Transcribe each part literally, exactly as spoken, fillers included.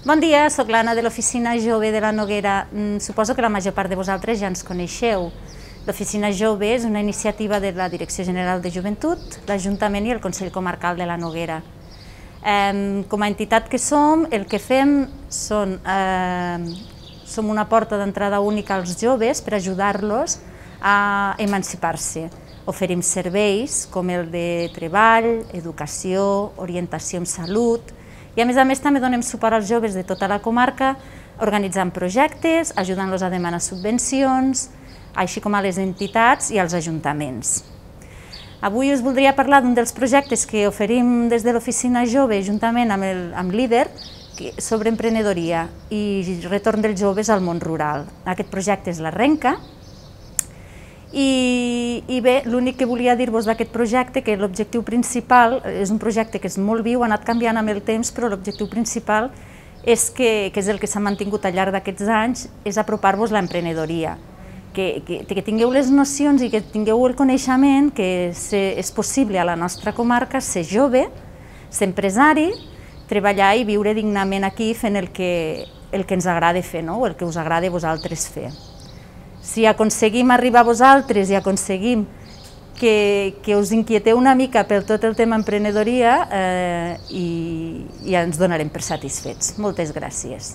Bon dia, soc l'Anna de l'Oficina Jove de la Noguera. Suposo que la major part de vosaltres ja ens coneixeu. L'Oficina Jove és una iniciativa de la Direcció General de Joventut, l'Ajuntament i el Consell Comarcal de la Noguera. Com a entitat que som, el que fem són, som una porta d'entrada única als joves per ajudar-los a emancipar-se. Oferim serveis com el de treball, educació, orientació en salut, i a més a més també donem suport als joves de tota la comarca organitzant projectes, ajudant-los a demanar subvencions, així com a les entitats i als ajuntaments. Avui us voldria parlar d'un dels projectes que oferim des de l'Oficina Jove, juntament amb l'I D E R, sobre emprenedoria i retorn dels joves al món rural. Aquest projecte és l'Arrenca. I bé, l'únic que volia dir-vos d'aquest projecte, que l'objectiu principal, és un projecte que és molt viu, ha anat canviant amb el temps, però l'objectiu principal és que, que és el que s'ha mantingut al llarg d'aquests anys, és apropar-vos l'emprenedoria, que, que, que tingueu les nocions i que tingueu el coneixement que és possible a la nostra comarca ser jove, ser empresari, treballar i viure dignament aquí fent el que, el que ens agrada fer, no? O el que us agrada a vosaltres fer. Si aconseguim arribar a vosaltres i aconseguim que, que us inquieteu una mica per tot el tema emprenedoria, eh, i ja ens donarem per satisfets. Moltes gràcies.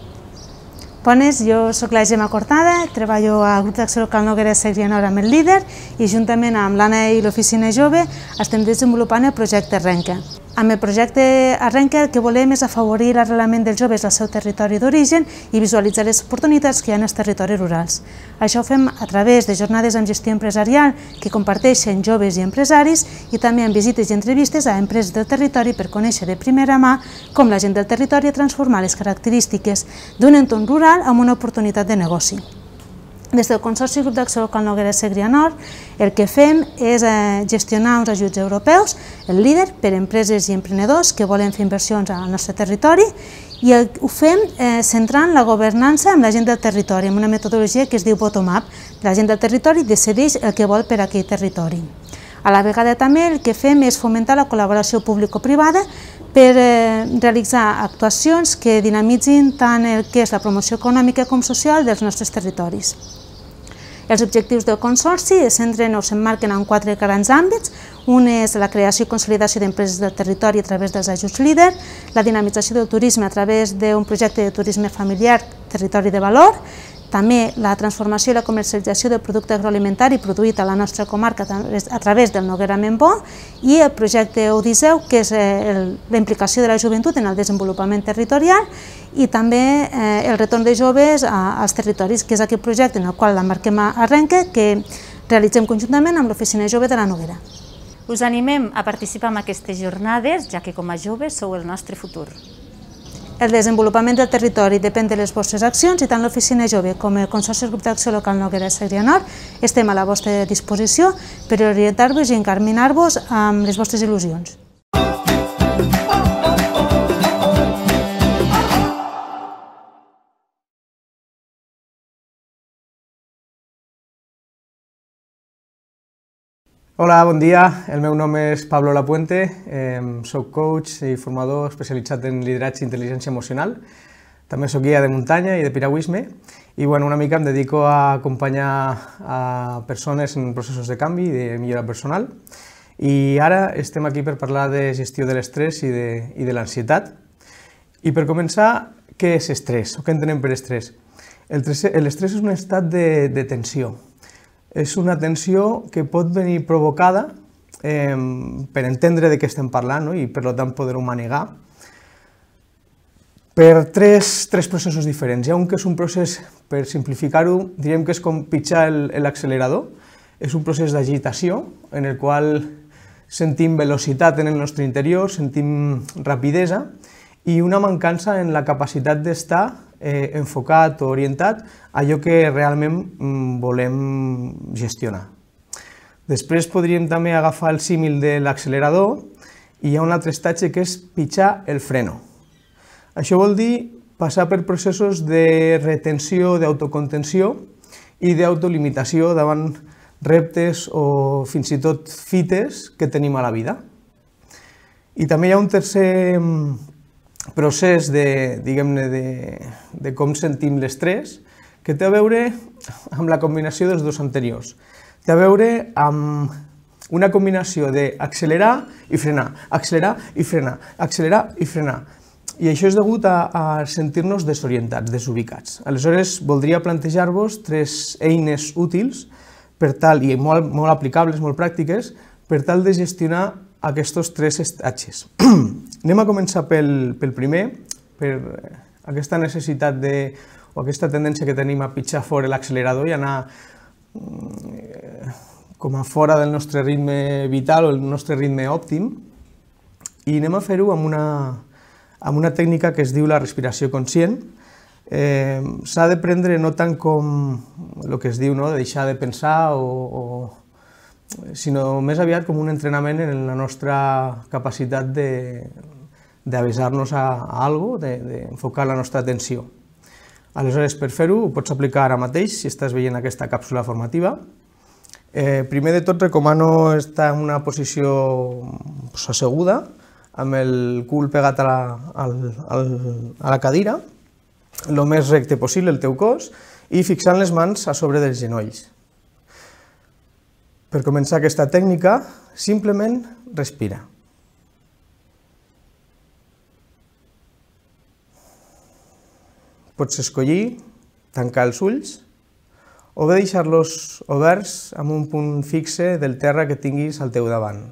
Bones, jo soc la Gemma Cortada, treballo al grup d'acció local Noguera Segrianor amb el L I D E R i juntament amb l'Anna i l'Oficina Jove estem desenvolupant el projecte Arrenca. Amb el projecte Arrenca el que volem és afavorir l'arrelament dels joves al seu territori d'origen i visualitzar les oportunitats que hi ha en els territoris rurals. Això ho fem a través de jornades amb gestió empresarial que comparteixen joves i empresaris i també amb visites i entrevistes a empreses del territori per conèixer de primera mà com la gent del territori ha transformat les característiques d'un entorn rural amb una oportunitat de negoci. Des del Consorci Grup d'Acció Local Noguera Segrianor el que fem és gestionar uns ajuts europeus, el L I D E R, per a empreses i emprenedors que volen fer inversions al nostre territori i ho fem centrant la governança amb la gent del territori, amb una metodologia que es diu bottom-up. La gent del territori decideix el que vol per a aquell territori. A la vegada també el que fem és fomentar la col·laboració público-privada per realitzar actuacions que dinamitzin tant el que és la promoció econòmica com social dels nostres territoris. Els objectius del Consorci es centren o s'emmarquen en quatre grans àmbits. Un és la creació i consolidació d'empreses del territori a través dels ajuts L I D E R, la dinamització del turisme a través d'un projecte de turisme familiar, territori de valor, també la transformació i la comercialització del producte agroalimentari produït a la nostra comarca a través del Noguera Membó i el projecte Odisseu, que és la implicació de la joventut en el desenvolupament territorial i també el retorn de joves als territoris, que és aquest projecte en el qual l'emmarquem a Arrenca, que realitzem conjuntament amb l'Oficina Jove de la Noguera. Us animem a participar en aquestes jornades, ja que com a joves sou el nostre futur. El desenvolupament del territori depèn de les vostres accions i tant l'Oficina Jove com el Consorci Grup d'Acció Local Noguera Segrianor estem a la vostra disposició per orientar-vos i encaminar-vos amb les vostres il·lusions. Hola, bon dia. El meu nom és Pablo Lapuente, soc coach i formador especialitzat en lideratge i intel·ligència emocional. També soc guia de muntanya i de piragüisme i una mica em dedico a acompanyar a persones en processos de canvi i de millora personal. I ara estem aquí per parlar de gestió de l'estrès i de l'ansietat. I per començar, què és estrès o què entenem per estrès? L'estrès és un estat de tensió. És una tensió que pot venir provocada per entendre de què estem parlant i per tant poder-ho manegar per tres processos diferents. Hi ha un que és un procés, per simplificar-ho, direm que és com pitjar l'accelerador. És un procés d'agitació en el qual sentim velocitat en el nostre interior, sentim rapidesa i una mancança en la capacitat d'estar enfocat o orientat a allò que realment volem gestionar. Després podríem també agafar el símil de l'accelerador i hi ha un altre estatge que és pitjar el freno. Això vol dir passar per processos de retenció, d'autocontenció i d'autolimitació davant reptes o fins i tot fites que tenim a la vida. I també hi ha un tercer procés de, diguem-ne, de, de com sentim l'estrès, que té a veure amb la combinació dels dos anteriors. Té a veure amb una combinació d'accelerar i frenar, accelerar i frenar, accelerar i frenar. I això és degut a, a sentir-nos desorientats, desubicats. Aleshores, voldria plantejar-vos tres eines útils per tal, i molt, molt aplicables, molt pràctiques, per tal de gestionar aquests tres estatges. Anem a començar pel, pel primer, per aquesta necessitat de, o aquesta tendència que tenim a pitjar fora l'accelerador i anar eh, com a fora del nostre ritme vital o el nostre ritme òptim, i anem a fer-ho amb una, amb una tècnica que es diu la respiració conscient. Eh, S'ha de prendre no tant com el que es diu, no? De deixar de pensar, o, o, sinó més aviat com un entrenament en la nostra capacitat d'avisar-nos a, a alguna cosa, d'enfocar la nostra atenció. Aleshores, per fer-ho, ho pots aplicar ara mateix, si estàs veient aquesta càpsula formativa. Eh, primer de tot, recomano estar en una posició pues, asseguda, amb el cul pegat a la, al, al, a la cadira, el més recte possible el teu cos, i fixant les mans a sobre dels genolls. Per començar aquesta tècnica, simplement respira. Pots escollir tancar els ulls o bé deixar-los oberts amb un punt fixe del terra que tinguis al teu davant.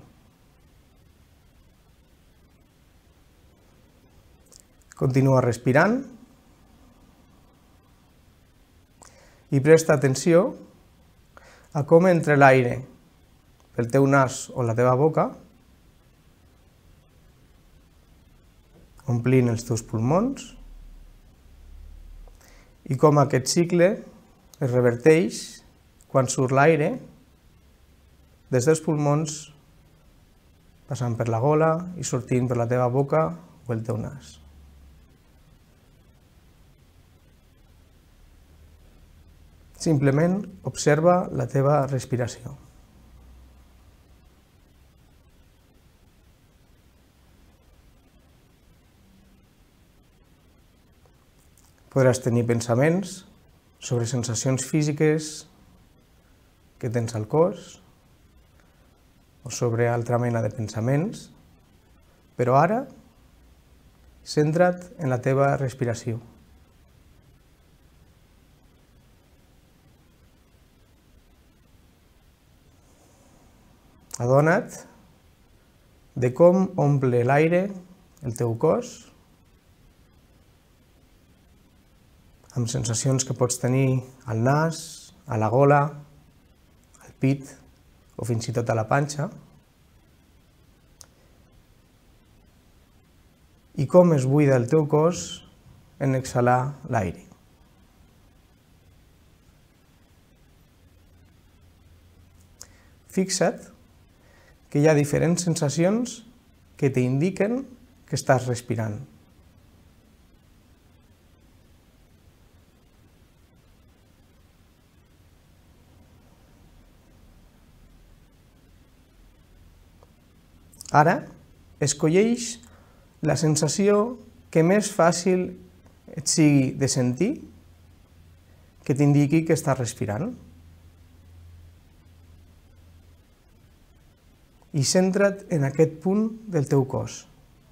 Continua respirant i presta atenció a com entra l'aire pel teu nas o la teva boca, omplint els teus pulmons, i com aquest cicle es reverteix quan surt l'aire des dels pulmons, passant per la gola i sortint per la teva boca o el teu nas. Simplement observa la teva respiració. Podràs tenir pensaments sobre sensacions físiques que tens al cos o sobre altra mena de pensaments, però ara centra't en la teva respiració. Adona't de com omple l'aire el teu cos, amb sensacions que pots tenir al nas, a la gola, al pit o fins i tot a la panxa, i com es buida el teu cos en exhalar l'aire. Fixa't que hi ha diferents sensacions que t'indiquen que estàs respirant. Ara, escolleix la sensació que més fàcil et sigui de sentir, que t'indiqui que estàs respirant. I centra't en aquest punt del teu cos.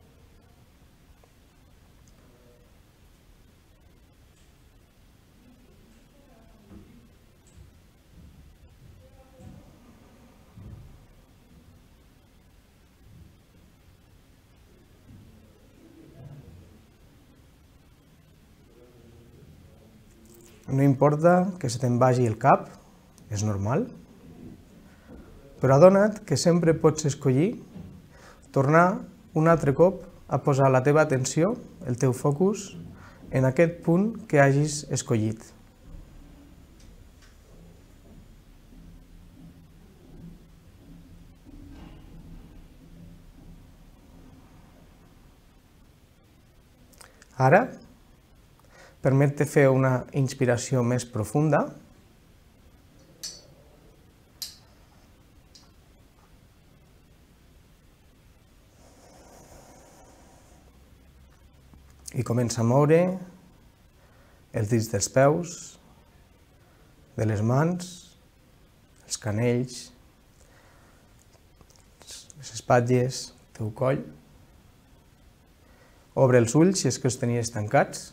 No importa que se te'n vagi el cap, és normal, però adona't que sempre pots escollir tornar un altre cop a posar la teva atenció, el teu focus, en aquest punt que hagis escollit. Ara, permet-te fer una inspiració més profunda. i comença a moure els dits dels peus, de les mans, els canells, les espatlles, el teu coll. Obre els ulls si és que els tenies tancats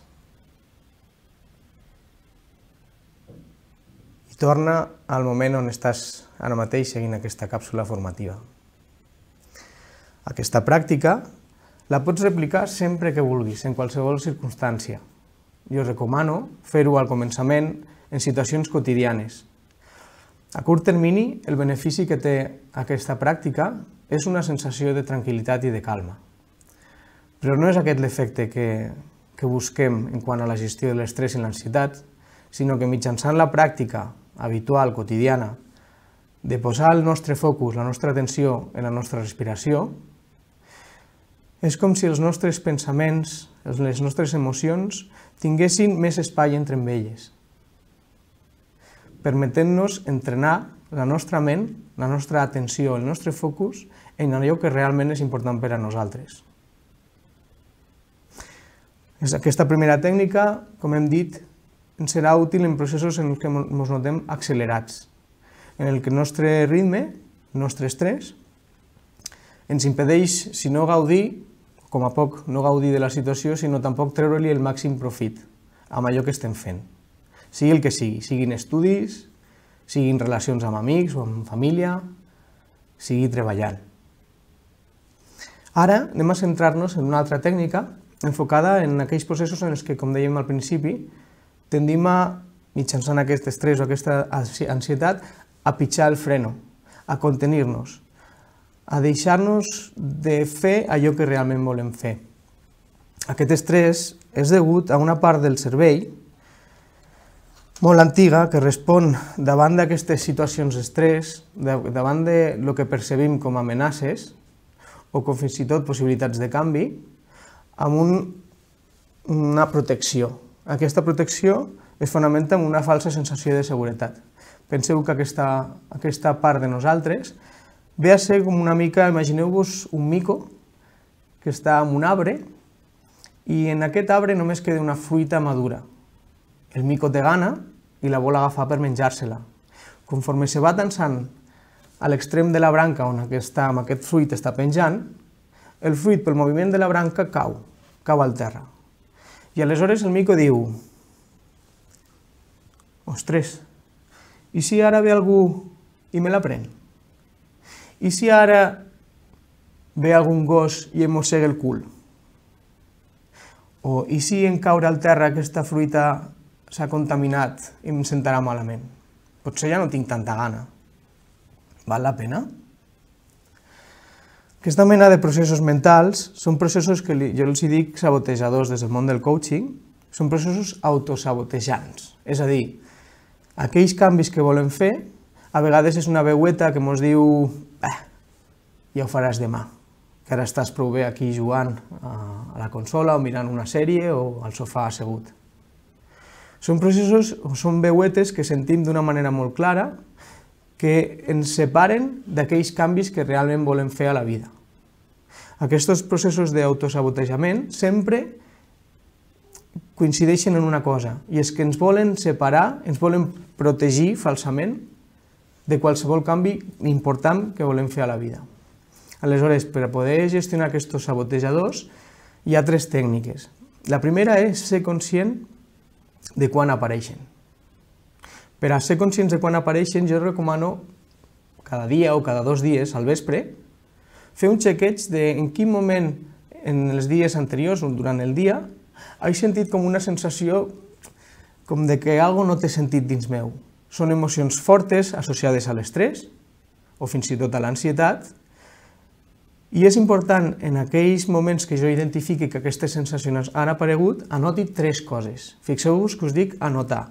i torna al moment on estàs ara mateix seguint aquesta càpsula formativa. Aquesta pràctica la pots replicar sempre que vulguis, en qualsevol circumstància. Jo recomano fer-ho al començament en situacions quotidianes. A curt termini, el benefici que té aquesta pràctica és una sensació de tranquil·litat i de calma. Però no és aquest l'efecte que, que busquem en quant a la gestió de l'estrès i l'ansietat, sinó que mitjançant la pràctica habitual, quotidiana, de posar el nostre focus, la nostra atenció en la nostra respiració, és com si els nostres pensaments, les nostres emocions, tinguessin més espai entre elles, permetent-nos entrenar la nostra ment, la nostra atenció, el nostre focus en allò que realment és important per a nosaltres. Aquesta primera tècnica, com hem dit, ens serà útil en processos en què ens notem accelerats, en el que el nostre ritme, el nostre estrès, ens impedeix, si no gaudir, com a poc no gaudir de la situació, sinó tampoc treure-li el màxim profit amb allò que estem fent. Sigui el que sigui, siguin estudis, siguin relacions amb amics o amb família, sigui treballant. Ara anem a centrar-nos en una altra tècnica enfocada en aquells processos en els que, com dèiem al principi, tendim a, mitjançant aquest estrès o aquesta ansietat, a pitjar el freno, a contenir-nos, a deixar-nos de fer allò que realment volem fer. Aquest estrès és degut a una part del cervell molt antiga que respon davant d'aquestes situacions d'estrès, davant de lo que percebim com a amenaces o com fins i tot possibilitats de canvi, amb un, una protecció. Aquesta protecció es fonamenta en una falsa sensació de seguretat. Penseu que aquesta, aquesta part de nosaltres ve a ser com una mica, imagineu-vos un mico que està en un arbre i en aquest arbre només queda una fruita madura. El mico té gana i la vol agafar per menjar-se-la. Conforme se va tensant a l'extrem de la branca on aquesta, amb aquest fruit està penjant, el fruit pel moviment de la branca cau, cau al terra. I aleshores el mico diu: ostres, i si ara ve algú i me la pren? I si ara ve algun gos i em mossega el cul? O i si en caure al terra aquesta fruita s'ha contaminat i em sentarà malament? Potser ja no tinc tanta gana. Val la pena? Aquesta mena de processos mentals són processos que jo els dic sabotejadors des del món del coaching, són processos autosabotejants. És a dir, aquells canvis que volem fer, a vegades és una veueta que ens diu eh, ja ho faràs demà, que ara estàs prou bé aquí jugant a la consola o mirant una sèrie o al sofà assegut. Són processos o són veuetes que sentim d'una manera molt clara que ens separen d'aquells canvis que realment volem fer a la vida. Aquests processos d'autosabotejament sempre coincideixen en una cosa, i és que ens volen separar, ens volen protegir falsament de qualsevol canvi important que volem fer a la vida. Aleshores, per a poder gestionar aquests sabotejadors, hi ha tres tècniques. La primera és ser conscient de quan apareixen. Per a ser conscients de quan apareixen, jo recomano cada dia o cada dos dies al vespre fer un xequeig de en quin moment en els dies anteriors o durant el dia he sentit com una sensació com de que alguna cosa no té sentit dins meu. Són emocions fortes associades a l'estrès o fins i tot a l'ansietat, i és important en aquells moments que jo identifiqui que aquestes sensacions han aparegut, anoti tres coses. Fixeu-vos que us dic anotar.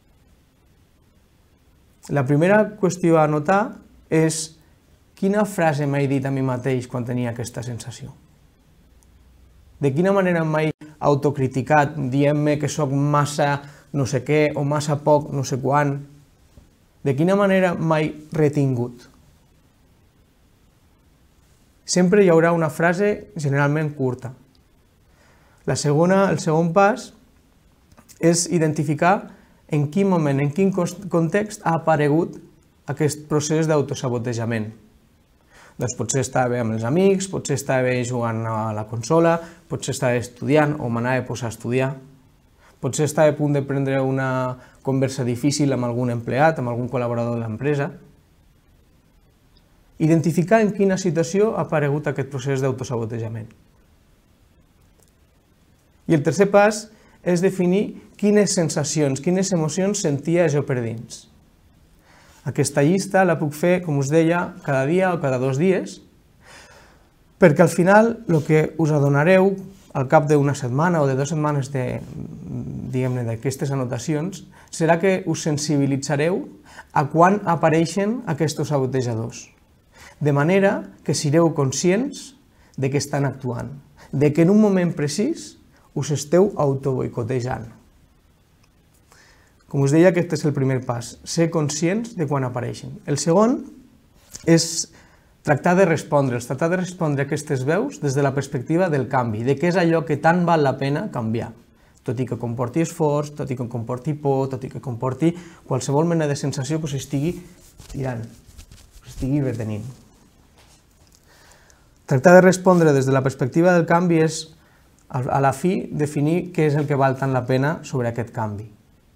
La primera qüestió a anotar és quina frase m'he dit a mi mateix quan tenia aquesta sensació. De quina manera m'he autocriticat dient-me que sóc massa no sé què o massa poc no sé quan. De quina manera m'he retingut. Sempre hi haurà una frase generalment curta. La segona, el segon pas és identificar en quin moment, en quin context ha aparegut aquest procés d'autosabotejament. Doncs potser estava bé amb els amics, potser estava bé jugant a la consola, potser estava estudiant o m'anava a posar a estudiar, potser estava a punt de prendre una conversa difícil amb algun empleat, amb algun col·laborador de l'empresa. Identificar en quina situació ha aparegut aquest procés d'autosabotejament. I el tercer pas és definir quines sensacions, quines emocions sentia jo per dins. Aquesta llista la puc fer, com us deia, cada dia o cada dos dies, perquè al final el que us adonareu al cap d'una setmana o de dues setmanes d'aquestes anotacions serà que us sensibilitzareu a quan apareixen aquests sabotejadors, de manera que sereu conscients de que estan actuant, de que en un moment precís us esteu autoboicotejant. Com us deia, aquest és el primer pas, ser conscients de quan apareixen. El segon és tractar de respondre'ls, tractar de respondre a aquestes veus des de la perspectiva del canvi, de què és allò que tant val la pena canviar, tot i que comporti esforç, tot i que comporti por, tot i que comporti qualsevol mena de sensació que us estigui tirant, us estigui retenint. Tractar de respondre des de la perspectiva del canvi és, a la fi, definir què és el que val tant la pena sobre aquest canvi.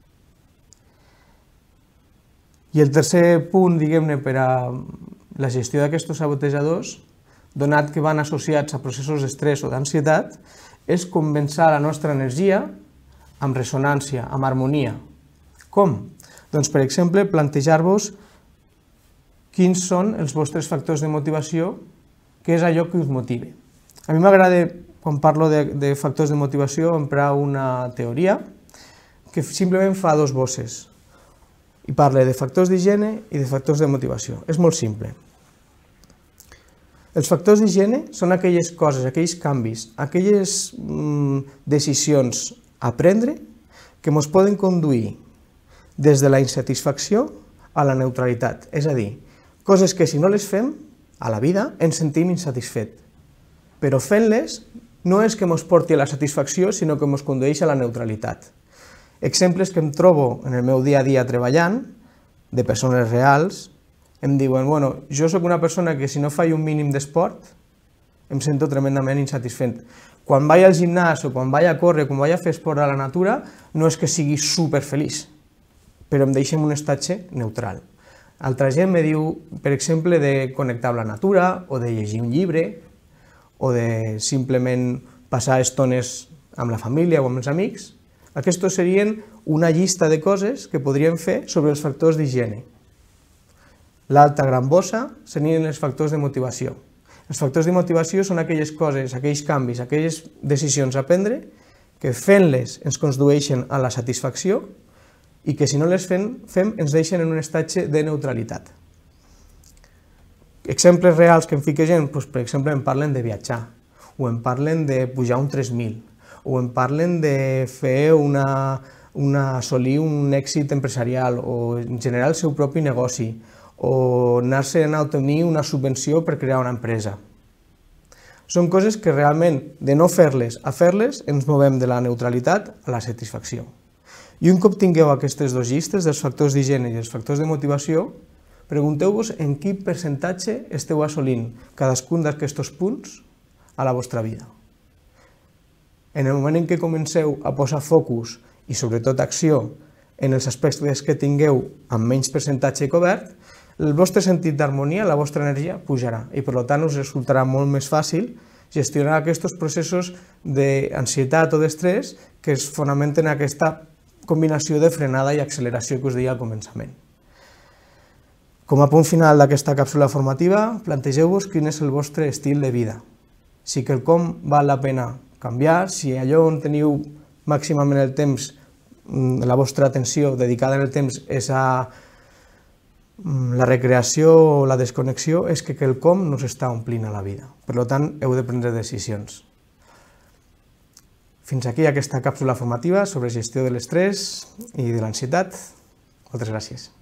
I el tercer punt, diguem-ne, per a la gestió d'aquests sabotejadors, donat que van associats a processos d'estrès o d'ansietat, és compensar la nostra energia amb ressonància, amb harmonia. Com? Doncs, per exemple, plantejar-vos quins són els vostres factors de motivació, què és allò que us motive. A mi m'agrada, quan parlo de, de factors de motivació, emprar una teoria que simplement fa dos bosses. I parla de factors d'higiene i de factors de motivació. És molt simple. Els factors d'higiene són aquelles coses, aquells canvis, aquelles mm, decisions a prendre que ens poden conduir des de la insatisfacció a la neutralitat. És a dir, coses que si no les fem a la vida ens sentim insatisfets. Però fent-les no és que ens porti a la satisfacció, sinó que ens condueix a la neutralitat. Exemples que em trobo en el meu dia a dia treballant, de persones reals, em diuen, bueno, jo sóc una persona que si no faig un mínim d'esport, em sento tremendament insatisfet. Quan vaig al gimnàs o quan vaig a córrer, quan vaig a fer esport a la natura, no és que sigui superfeliç, però em deixa en un estatge neutral. Altra gent me diu, per exemple, de connectar amb la natura, o de llegir un llibre, o de simplement passar estones amb la família o amb els amics. Aquests serien una llista de coses que podríem fer sobre els factors d'higiene. L'altra gran bossa serien els factors de motivació. Els factors de motivació són aquelles coses, aquells canvis, aquelles decisions a prendre que fent-les ens condueixen a la satisfacció i que si no les fem, fem ens deixen en un estatge de neutralitat. Exemples reals que em fica gent, doncs, per exemple, em parlen de viatjar, o em parlen de pujar un tres mil, o em parlen de fer una, una, assolir un èxit empresarial, o generar el seu propi negoci, o anar-se'n a obtenir una subvenció per crear una empresa. Són coses que realment, de no fer-les a fer-les, ens movem de la neutralitat a la satisfacció. I un cop tingueu aquestes dues llistes, dels factors d'higiene i els factors de motivació, pregunteu-vos en quin percentatge esteu assolint cadascun d'aquests punts a la vostra vida. En el moment en què comenceu a posar focus i sobretot acció en els aspectes que tingueu amb menys percentatge cobert, el vostre sentit d'harmonia, la vostra energia pujarà i per tant us resultarà molt més fàcil gestionar aquests processos d'ansietat o d'estrès que es fonamenten en aquesta combinació de frenada i acceleració que us deia al començament. Com a punt final d'aquesta càpsula formativa, plantegeu-vos quin és el vostre estil de vida. Si quelcom val la pena canviar, si allò on teniu màximament el temps, la vostra atenció dedicada en el temps és a la recreació o la desconnexió, és que quelcom no s'està omplint a la vida. Per tant, heu de prendre decisions. Fins aquí aquesta càpsula formativa sobre gestió de l'estrès i de l'ansietat. Moltes gràcies.